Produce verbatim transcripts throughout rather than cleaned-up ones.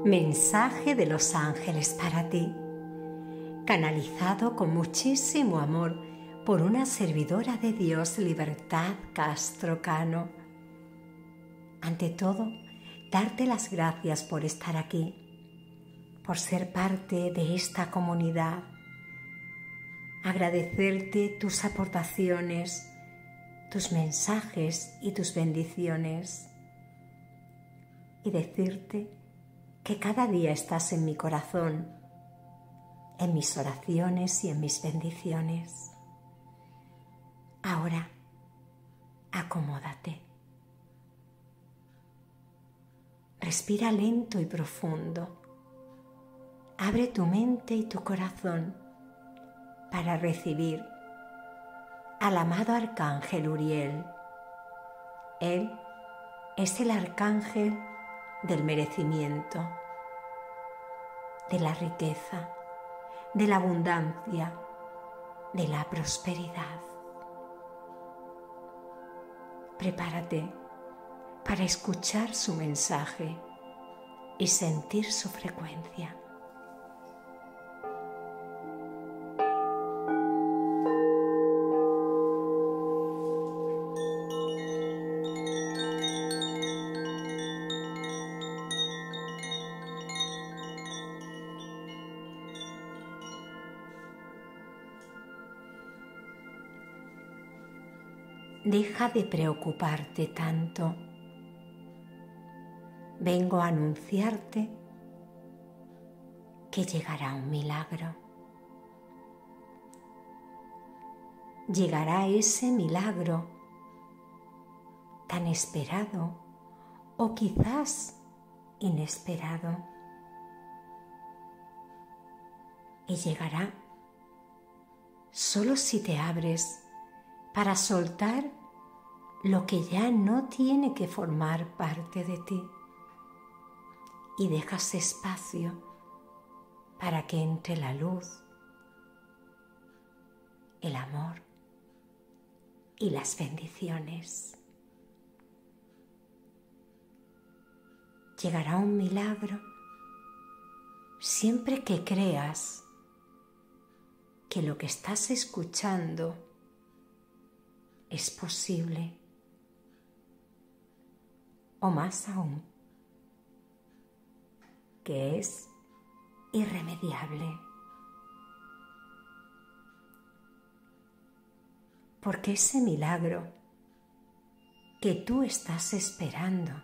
Mensaje de los ángeles para ti, canalizado con muchísimo amor por una servidora de Dios, Libertad Castro Cano. Ante todo, darte las gracias por estar aquí, por ser parte de esta comunidad, agradecerte tus aportaciones, tus mensajes y tus bendiciones, y decirte que cada día estás en mi corazón, en mis oraciones y en mis bendiciones. Ahora, acomódate. Respira lento y profundo. Abre tu mente y tu corazón para recibir al amado Arcángel Uriel. Él es el Arcángel del merecimiento, de la riqueza, de la abundancia, de la prosperidad. Prepárate para escuchar su mensaje y sentir su frecuencia. Deja de preocuparte tanto. Vengo a anunciarte que llegará un milagro. Llegará ese milagro tan esperado o quizás inesperado. Y llegará solo si te abres para soltar lo que ya no tiene que formar parte de ti y dejas espacio para que entre la luz, el amor y las bendiciones. Llegará un milagro siempre que creas que lo que estás escuchando es posible, o más aún, que es irremediable. Porque ese milagro que tú estás esperando,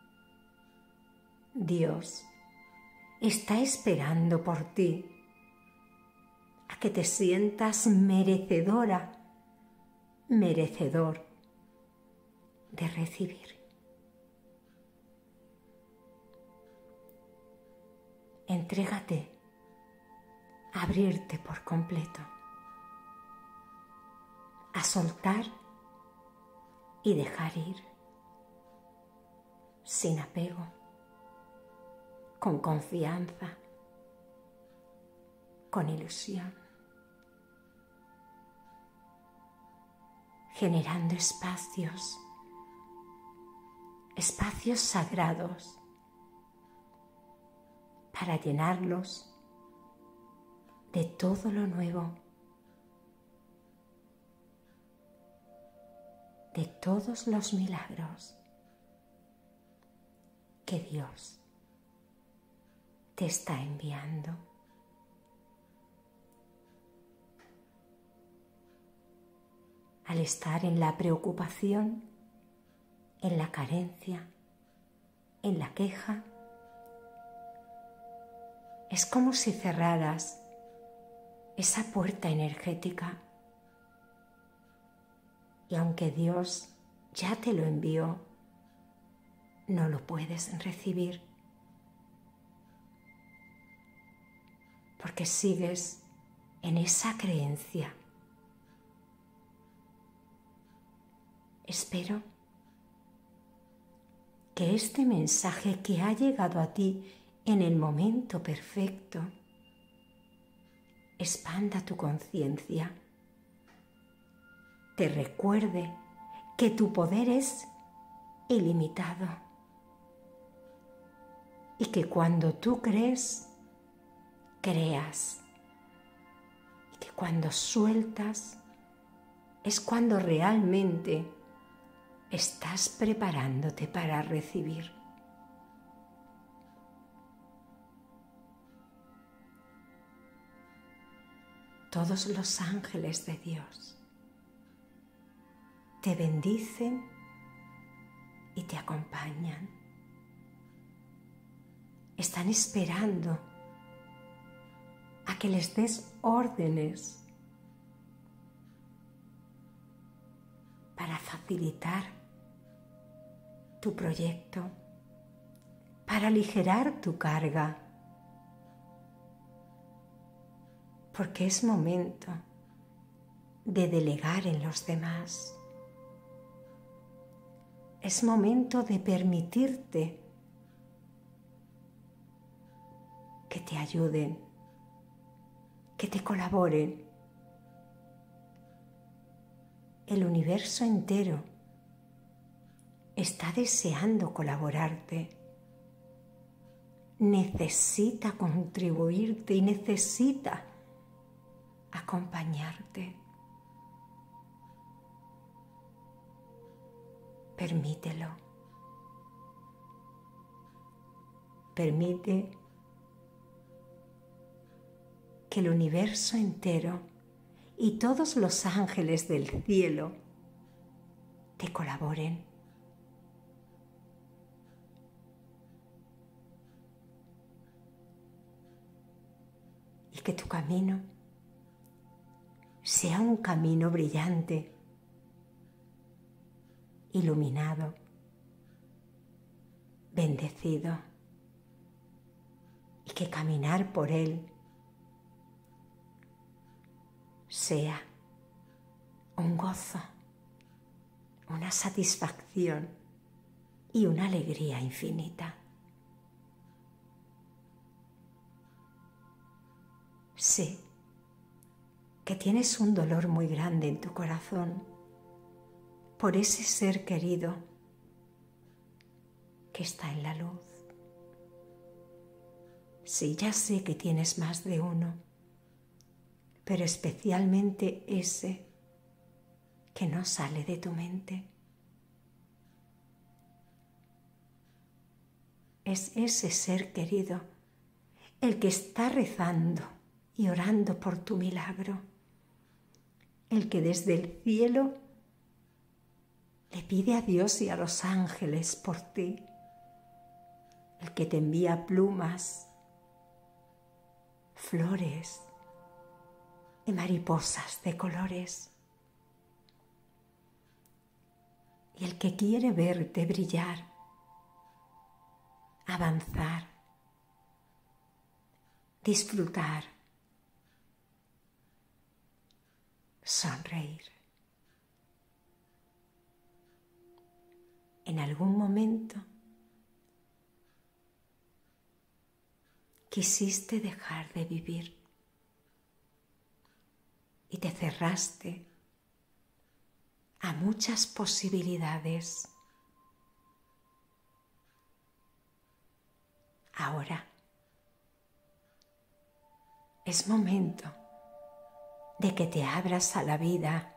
Dios está esperando por ti, a que te sientas merecedora, merecedor de recibir. Entrégate, a abrirte por completo, a soltar y dejar ir, sin apego, con confianza, con ilusión, generando espacios, espacios sagrados, para llenarlos de todo lo nuevo, de todos los milagros que Dios te está enviando. Al estar en la preocupación, en la carencia, en la queja, es como si cerraras esa puerta energética y aunque Dios ya te lo envió, no lo puedes recibir porque sigues en esa creencia. Espero que este mensaje que ha llegado a ti en el momento perfecto expanda tu conciencia, te recuerde que tu poder es ilimitado y que cuando tú crees, creas, y que cuando sueltas es cuando realmente estás preparándote para recibir. Todos los ángeles de Dios te bendicen y te acompañan. Están esperando a que les des órdenes para facilitar tu proyecto, para aligerar tu carga, porque es momento de delegar en los demás. Es momento de permitirte que te ayuden, que te colaboren. El universo entero está deseando colaborarte. Necesita contribuirte y necesita acompañarte. Permítelo. Permite que el universo entero y todos los ángeles del cielo te colaboren. Y que tu camino sea un camino brillante, iluminado, bendecido, y que caminar por él sea un gozo, una satisfacción y una alegría infinita. Sé que tienes un dolor muy grande en tu corazón por ese ser querido que está en la luz. Sí, ya sé que tienes más de uno, pero especialmente ese que no sale de tu mente. Es ese ser querido el que está rezando y orando por tu milagro, el que desde el cielo le pide a Dios y a los ángeles por ti, el que te envía plumas, flores y mariposas de colores, y el que quiere verte brillar, avanzar, disfrutar, sonreír. En algún momento quisiste dejar de vivir y te cerraste a muchas posibilidades. Ahora es momento de que te abras a la vida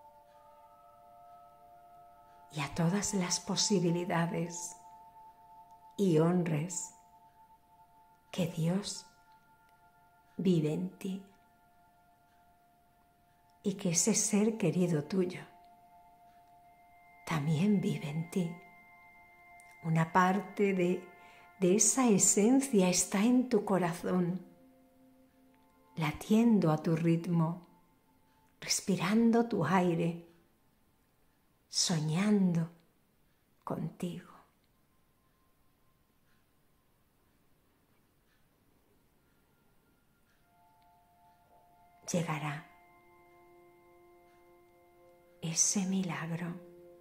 y a todas las posibilidades y honres que Dios vive en ti y que ese ser querido tuyo también vive en ti. Una parte de, de esa esencia está en tu corazón, latiendo a tu ritmo, respirando tu aire, soñando contigo. Llegará ese milagro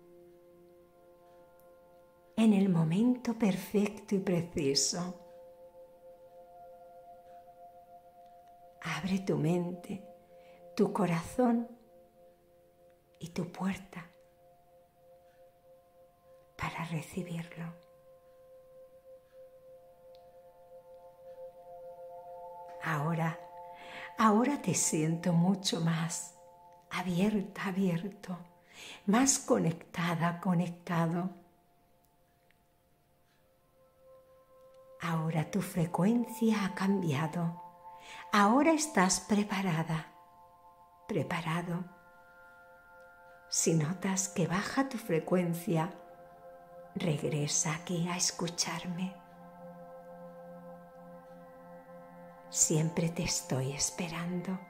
en el momento perfecto y preciso. Abre tu mente, tu corazón y tu puerta para recibirlo. Ahora, ahora te siento mucho más abierta, abierto, más conectada, conectado. Ahora tu frecuencia ha cambiado. Ahora estás preparada, preparado. Si notas que baja tu frecuencia, regresa aquí a escucharme. Siempre te estoy esperando.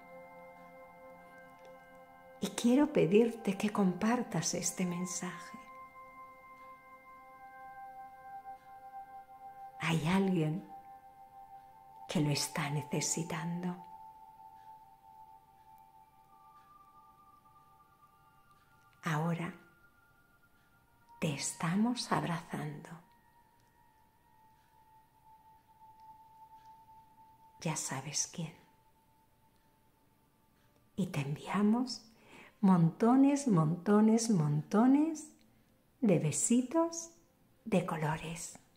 Y quiero pedirte que compartas este mensaje. Hay alguien que lo está necesitando. Ahora te estamos abrazando. Ya sabes quién. Y te enviamos montones, montones, montones de besitos de colores.